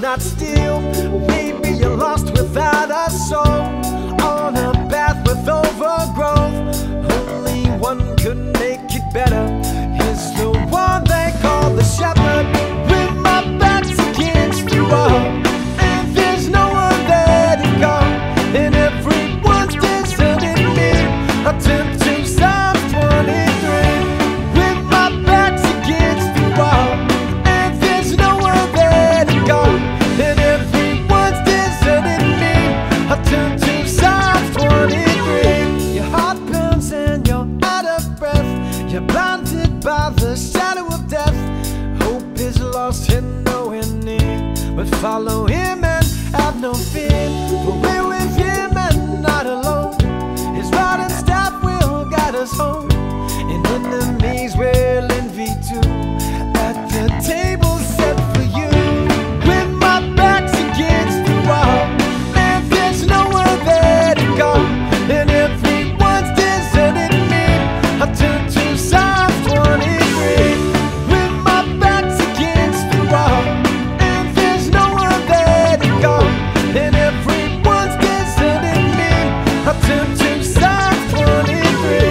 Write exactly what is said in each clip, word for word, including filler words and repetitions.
not steal. Maybe you're lost without a soul, on a path with overgrowth. Only one could make it better. He's the one they call the shepherd. With my back's against the wall, and there's no one there to go, and everyone's deserted me. I turn to Psalm twenty-three. With my back's against the wall, and there's no one there to go, and everyone's deserted me. I turn to Psalm twenty-three. Your heart burns and you're out of breath. You're blinded by the shadow of death. Hope is lost and nowhere near, but follow him and have no fear, for we're with him and not alone. His rod and staff will guide us home, and enemies will envy too, at the table set for you. With my back's against the wall, and there's nowhere there to go, and everyone's deserted me. I turn to Psalm twenty-three. With my back's against the wall, and there's nowhere there to go, and everyone's deserted me. I turn to Psalm twenty-three.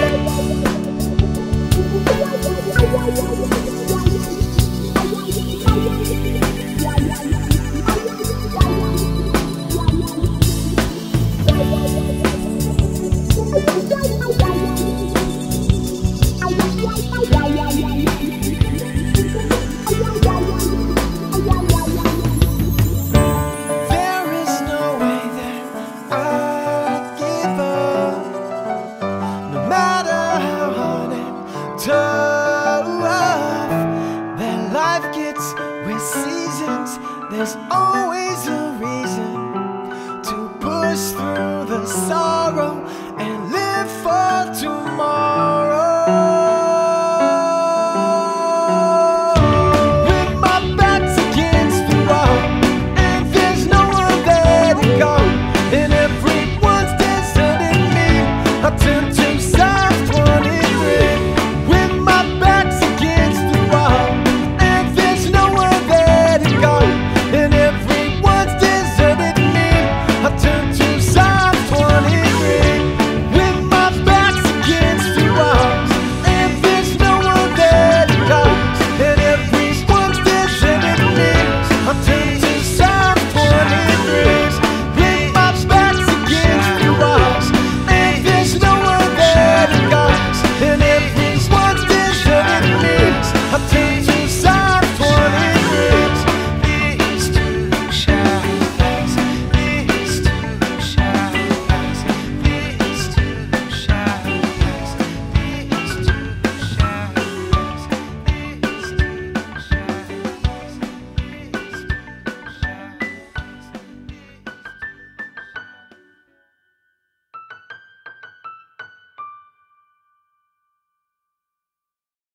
There is no way that I'd give up, no matter how hard and tough that life gets with seasons. There's always a reason to push through.